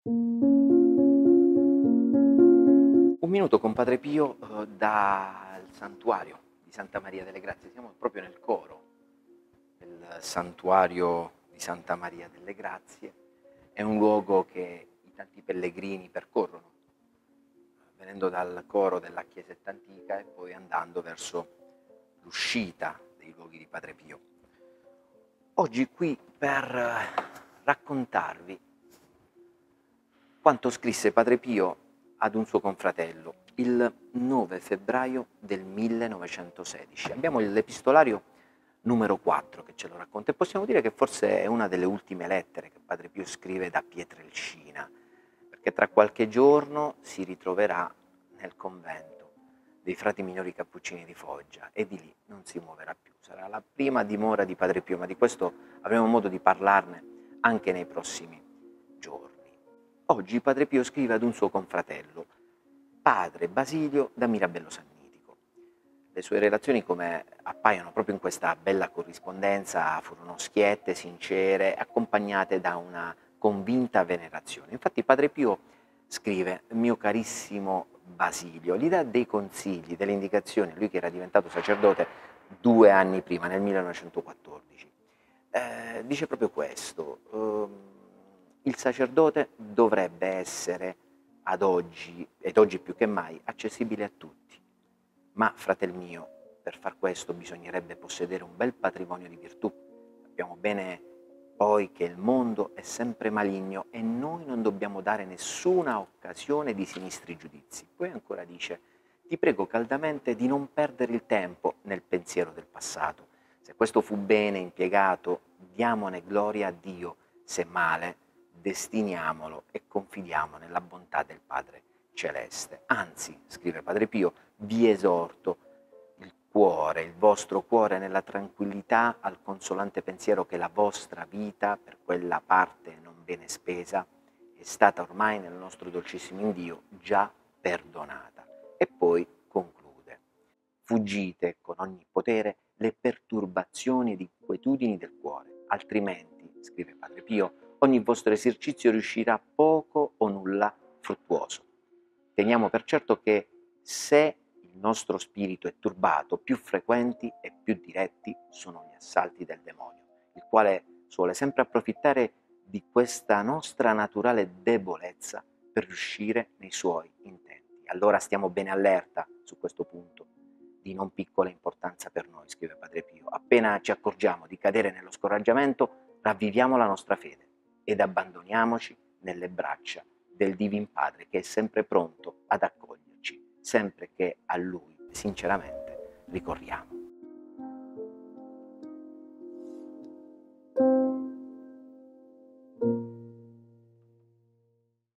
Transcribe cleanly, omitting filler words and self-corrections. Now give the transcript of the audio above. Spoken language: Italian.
Un minuto con Padre Pio dal santuario di Santa Maria delle Grazie. Siamo proprio nel coro del santuario di Santa Maria delle Grazie. È un luogo che i tanti pellegrini percorrono, venendo dal coro della chiesetta antica e poi andando verso l'uscita dei luoghi di Padre Pio. Oggi qui per raccontarvi quanto scrisse Padre Pio ad un suo confratello il 9 febbraio del 1916. Abbiamo l'epistolario numero 4 che ce lo racconta e possiamo dire che forse è una delle ultime lettere che Padre Pio scrive da Pietrelcina, perché tra qualche giorno si ritroverà nel convento dei frati minori cappuccini di Foggia e di lì non si muoverà più. Sarà la prima dimora di Padre Pio, ma di questo avremo modo di parlarne anche nei prossimi giorni. Oggi Padre Pio scrive ad un suo confratello, Padre Basilio da Mirabello Sannitico. Le sue relazioni, come appaiono proprio in questa bella corrispondenza, furono schiette, sincere, accompagnate da una convinta venerazione. Infatti Padre Pio scrive, mio carissimo Basilio, gli dà dei consigli, delle indicazioni, lui che era diventato sacerdote 2 anni prima, nel 1914. Dice proprio questo, il sacerdote dovrebbe essere ad oggi, ed oggi più che mai, accessibile a tutti. Ma, fratel mio, per far questo bisognerebbe possedere un bel patrimonio di virtù. Sappiamo bene poi che il mondo è sempre maligno e noi non dobbiamo dare nessuna occasione di sinistri giudizi. Poi ancora dice, ti prego caldamente di non perdere il tempo nel pensiero del passato. Se questo fu bene impiegato, diamone gloria a Dio, se male, destiniamolo e confidiamo nella bontà del Padre Celeste. Anzi, scrive Padre Pio, vi esorto il cuore, il vostro cuore nella tranquillità al consolante pensiero che la vostra vita, per quella parte non bene spesa, è stata ormai nel nostro dolcissimo Indio già perdonata. E poi conclude, fuggite con ogni potere le perturbazioni ed inquietudini del cuore, altrimenti, scrive Padre Pio, ogni vostro esercizio riuscirà poco o nulla fruttuoso. Teniamo per certo che se il nostro spirito è turbato, più frequenti e più diretti sono gli assalti del demonio, il quale suole sempre approfittare di questa nostra naturale debolezza per riuscire nei suoi intenti. Allora stiamo bene allerta su questo punto, di non piccola importanza per noi, scrive Padre Pio. Appena ci accorgiamo di cadere nello scoraggiamento, ravviviamo la nostra fede ed abbandoniamoci nelle braccia del Divin Padre che è sempre pronto ad accoglierci, sempre che a Lui sinceramente ricorriamo.